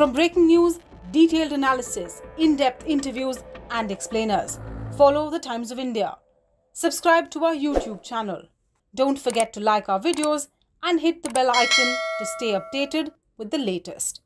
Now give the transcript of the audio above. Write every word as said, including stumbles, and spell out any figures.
From breaking news, detailed analysis, in-depth interviews and explainers, follow the Times of India. Subscribe to our YouTube channel. Don't forget to like our videos and hit the bell icon to stay updated with the latest.